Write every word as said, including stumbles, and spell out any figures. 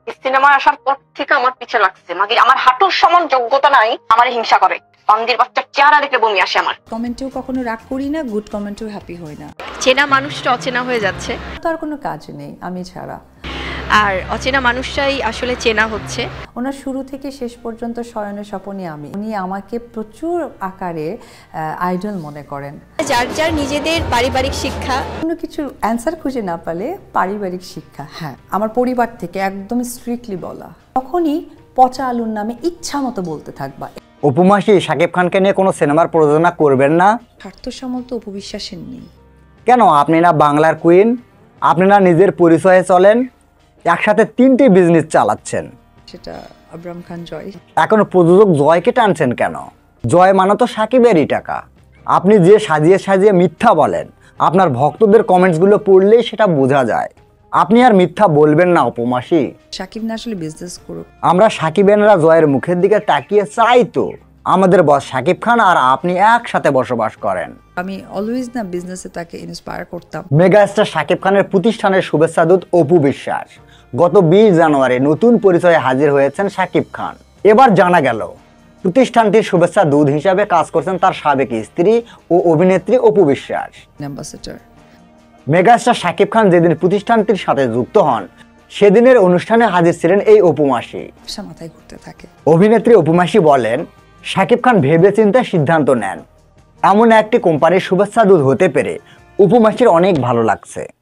Cinema আসার পর থেকে আমার পিছে লাগছে, মাগি আমার হাঁটুর সমান যোগ্যতা নাই, আমার হিংসা করে। বান্দির বাচ্চার চেহারা দেখে বমি আসে আমার। কমেন্টেও কখনো রাগ করি না, গুড কমেন্টেও হ্যাপি হই না। চেনা মানুষটা অচেনা হয়ে যাচ্ছে, তার কোনো কাজ নেই আমি ছাড়া। আর অচেনা মানুষটাই আসলে চেনা হচ্ছে। ওনার শুরু থেকে শেষ পর্যন্ত শয়নের স্বপনই আমি। উনি আমাকে প্রচুর আকারে আইডল মনে করেন। যার যার নিজেদের পারিবারিক শিক্ষা, কোনো কিছু অ্যান্সার খুঁজে না পেলে পারিবারিক শিক্ষা, হ্যাঁ আমার পরিবার থেকে একদম স্ট্রিক্টলি বলা। তখনই পচা আলুর নামে ইচ্ছা মতো বলতে থাকবা। অপু মাসি শাকিব খানকে নিয়ে কোনো সিনেমার প্রযোজনা করবেন না? স্বার্থসম্মত অপবিশ্বাসের নেই। কেন? আপনি না বাংলার কুইন, আপনি না নিজের পরিচয়ে চলেন, একসাথে তিনটি বিজনেস চালাচ্ছেন। সেটা আবরাম খান জয়। এখন প্রযোজক জয়কে টানছেন কেন? জয় মানে তো সাকিবেরই টাকা। আপনি যে সাজিয়ে সাজিয়ে মিথ্যা বলেন, আপনার ভক্তদের কমেন্টসগুলো পড়লেই সেটা বোঝা যায়। আপনি আর মিথ্যা বলবেন না অপু মাসি। সাকিব না আসলে বিজনেস করুক। আমরা সাকিবেনরা জয়ের মুখের দিকে তাকিয়ে চাই তো আমাদের বস সাকিব খান আর আপনি একসাথে বসবাস করেন। আমি অলওয়েজ না বিজনেসে তাকে ইন্সপায়ার করতাম। মেগাস্টার সাকিব খানের প্রতিষ্ঠানের শুভেচ্ছা দূত অপু বিশ্বাস গত বিশ জানুয়ারি নতুন পরিচয়ে হাজির হয়েছেন সাকিব খান। এবার জানা গেল প্রতিষ্ঠানটির শুভেচ্ছা দূত হিসাবে কাজ করছেন তার সাবেক স্ত্রী ও অভিনেত্রী অপু বিশ্বাস। অ্যাম্বাসেডর মেগাস্টার সাকিব খান যেদিন প্রতিষ্ঠানটির সাথে যুক্ত হন সেদিনের অনুষ্ঠানে হাজির ছিলেন এই অপু মাসি। মাথায় ঘুরতে থাকে। অভিনেত্রী অপু মাসি বলেন, সাকিব খান ভেবেচিন্তে সিদ্ধান্ত নেন। এমন একটি কোম্পানির শুভেচ্ছা দূত হতে পেরে অপু মাসির অনেক ভালো লাগছে।